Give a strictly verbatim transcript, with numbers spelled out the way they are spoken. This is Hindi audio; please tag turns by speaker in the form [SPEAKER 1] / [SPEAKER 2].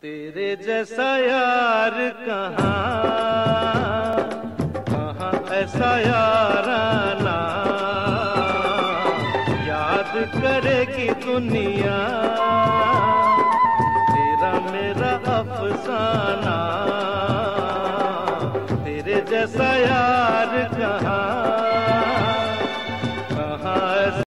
[SPEAKER 1] तेरे जैसा यार कहाँ कहाँ ऐसा याराना, याद करेगी दुनिया तेरा मेरा अफसाना। तेरे जैसा यार कहाँ